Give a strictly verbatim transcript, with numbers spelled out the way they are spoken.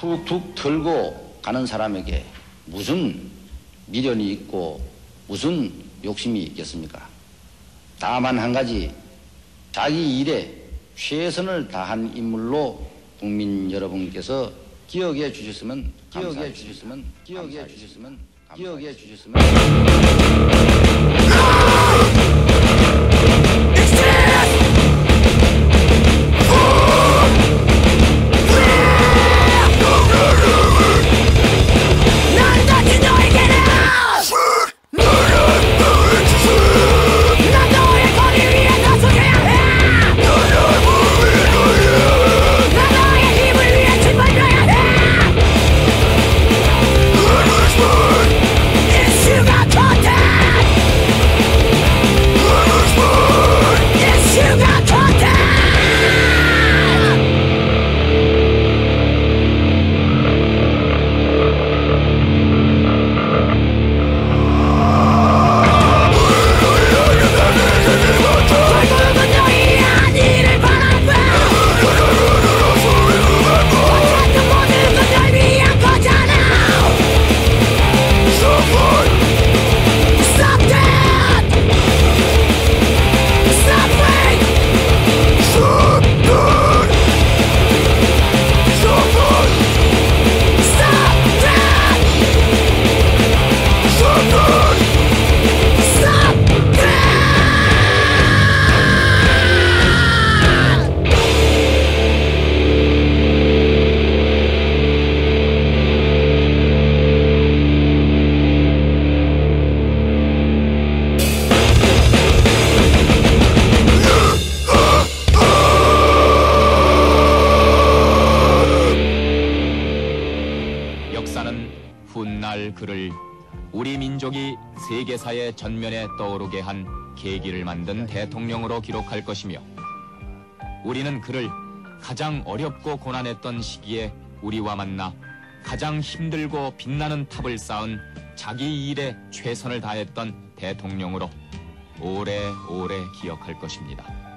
툭툭 털고 가는 사람에게 무슨 미련이 있고 무슨 욕심이 있겠습니까? 다만 한 가지, 자기 일에 최선을 다한 인물로 국민 여러분께서 기억해 주셨으면 기억해 주셨으면 기억해 주셨으면 기억해 주셨으면 역사는 훗날 그를 우리 민족이 세계사의 전면에 떠오르게 한 계기를 만든 대통령으로 기록할 것이며, 우리는 그를 가장 어렵고 고난했던 시기에 우리와 만나 가장 힘들고 빛나는 탑을 쌓은 자기 일에 최선을 다했던 대통령으로 오래오래 기억할 것입니다.